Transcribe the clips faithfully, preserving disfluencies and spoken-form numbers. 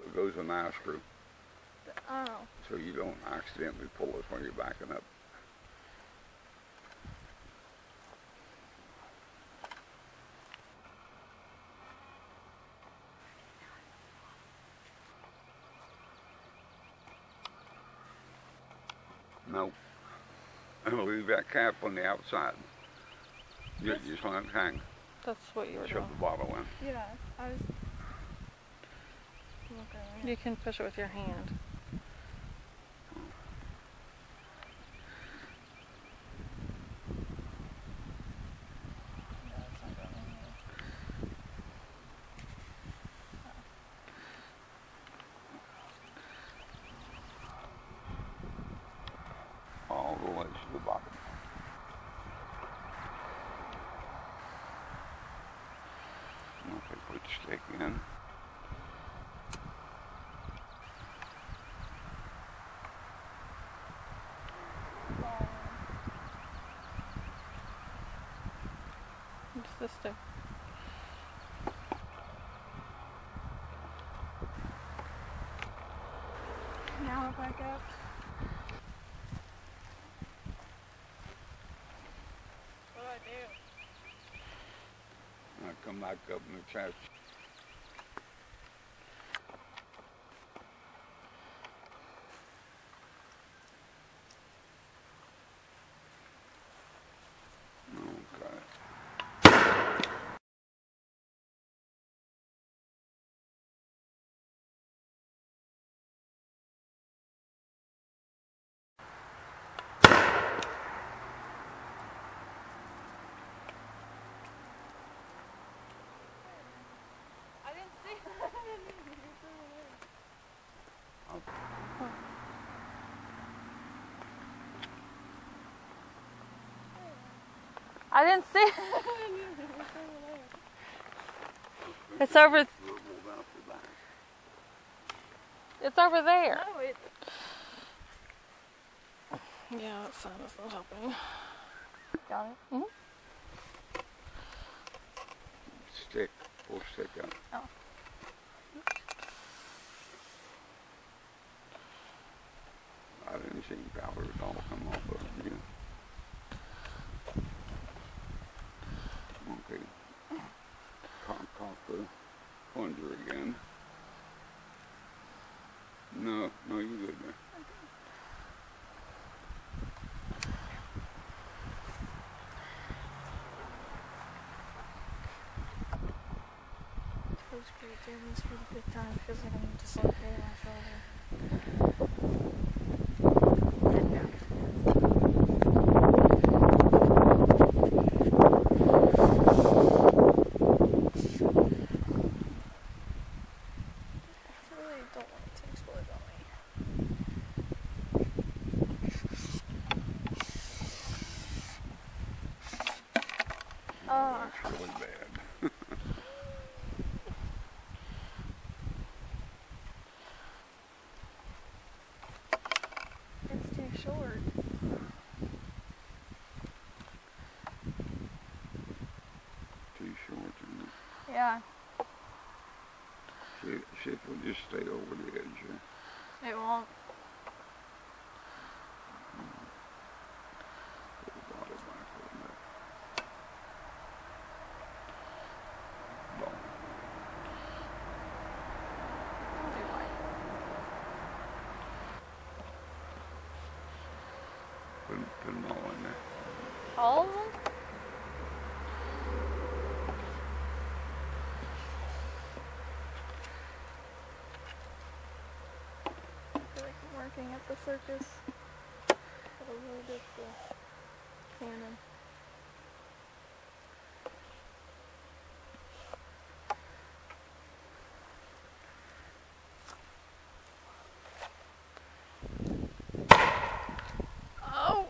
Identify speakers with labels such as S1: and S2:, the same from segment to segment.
S1: It goes in eye screw.
S2: Oh.
S1: So you don't accidentally pull it when you're backing up. No. And leave that cap on the outside. You
S2: Yes.
S1: just let it hang.
S2: That's what you were
S1: Shove
S2: doing.
S1: the bottle in.
S2: Yeah, I was looking. You can push it with your hand.
S1: All the way to the bottom. Okay, put the stick in.
S2: It's this stick. Now back up. What do I do?
S1: Now come back up in the chest.
S2: I didn't see that. I didn't see it. It's over. It's over there. No, it... Yeah, that sign is not helping. Got it? Mm-hmm.
S1: Stick. Pull stick up.
S2: Oh.
S1: I didn't see powder at all come off of it. Okay. Cock, cock the plunger again. No, no, you're good there.
S2: Feels great doing this for the fifth time. Feels like I'm dislocating my shoulder.
S1: Oh, that's really bad.
S2: It's too short.
S1: Too short, isn't it?
S2: Yeah.
S1: See, see if we'll just stay over the edge here.
S2: It won't.
S1: Put the bottle back a little bit. Ball.
S2: I'll do white.
S1: Put, put them all in there.
S2: All of them? I feel like I'm working at the circus. Got a really big uh, cannon. Oh!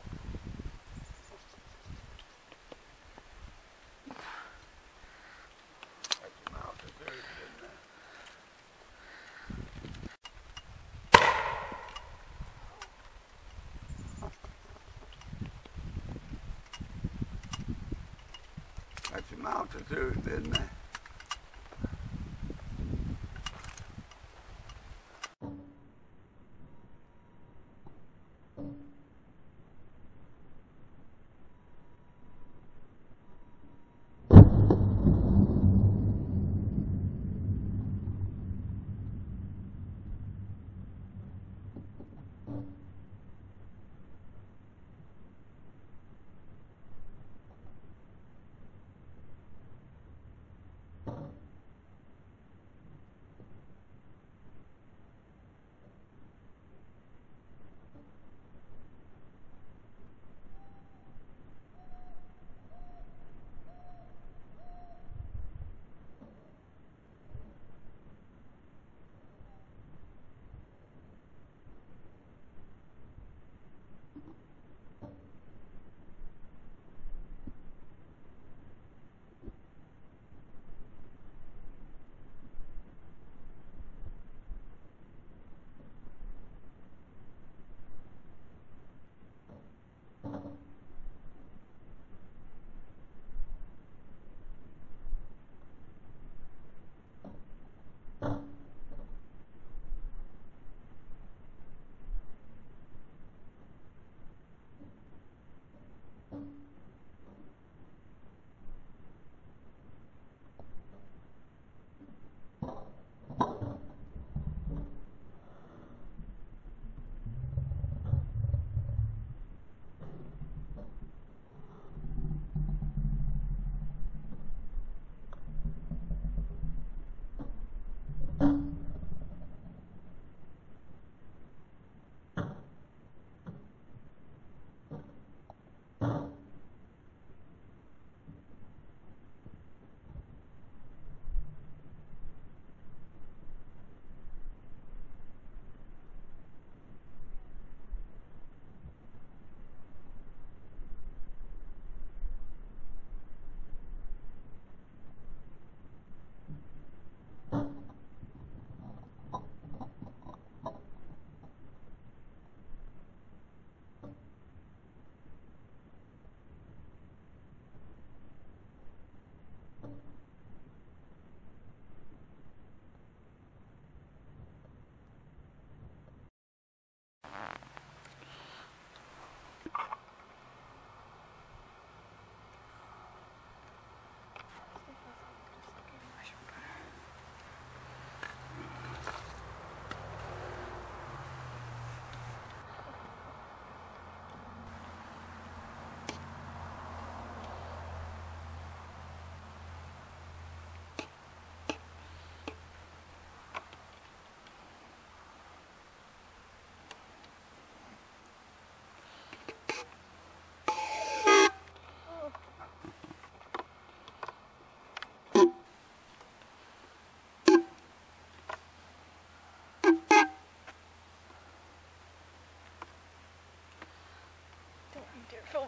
S1: That's mouth is there, isn't it? That's an altitude, isn't it?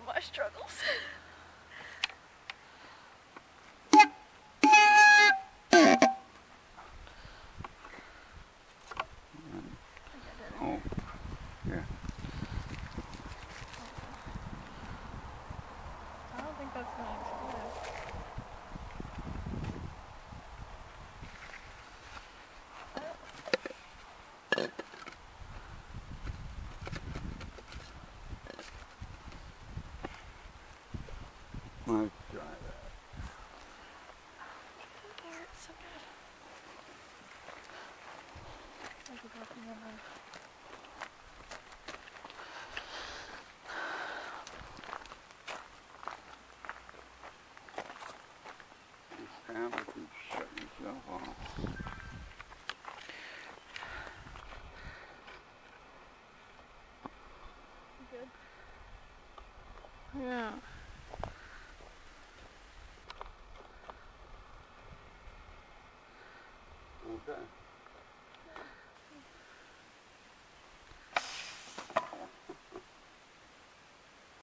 S2: of my struggles.
S1: Oh, yeah.
S2: I don't think that's gonna explode.
S1: Let's try that.
S2: Oh, it's so good. I could drop in your mouth.
S1: This tablet can shut yourself off.
S2: You good? Yeah.